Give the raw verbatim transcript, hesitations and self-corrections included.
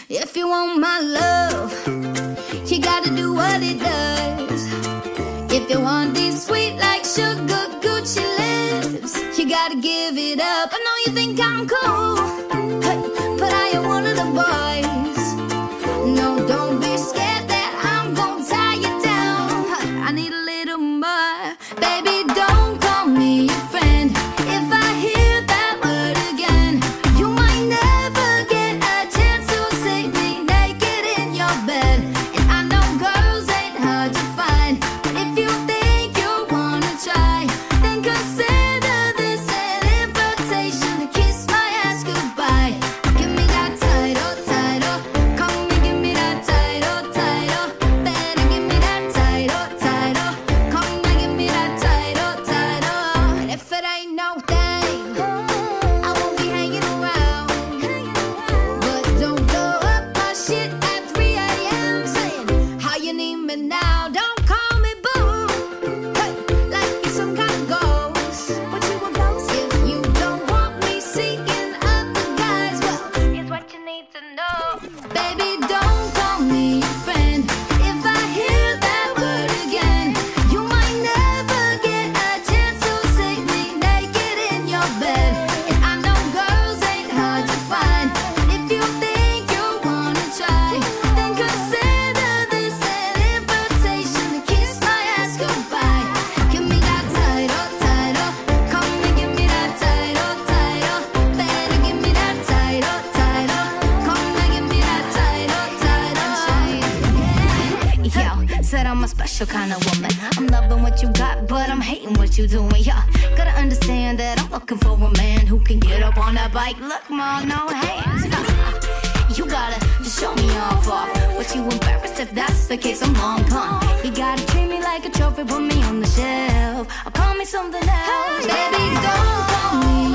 If you want my love, you gotta do what it does. If you want these sweet like sugar Gucci lips, you gotta give it up. I know you think I'm cool, but I am one of the boys. No, don't be scared that I'm gonna tie you down. I need a little more. Baby, don't call me your friend. If I hear that word again, you might never get a chance to see me naked in your bed. And I know girls ain't hard to find, but if you think you wanna try, then consider this an invitation to kiss my ass goodbye. Give me that title, title. Come and give me that title, title. Better give me that title, title. Come and give me that title, title. And if it ain't no thing, I won't be hanging around. But don't blow up my shit at three A M saying how you need me now. Don't call me boo, hey, like you're some kind of ghost. What you a ghost? If you don't want me seeking other guys, well, here's what you need to know. Baby, don't call me your friend. If I hear that word again, you might never get a chance to see me naked in your bed. And I know girls ain't hard to find, but if you think you wanna try, then consider this an invitation to kiss my ass goodbye. Give me that title, title. Come and give me that title, title. Better give me that title, title. Come and give me that title, title. Yo, said I'm a special kind of woman. I'm loving what you got, but I'm hating what you doing. Yeah, gotta understand that I'm looking for a man who can get up on that bike. Look, mom, no hands. You gotta just show me off off. But you embarrassed if that's the case, I'm long gone. You gotta treat me like a trophy, put me on the shelf, or call me something else. Baby, don't call me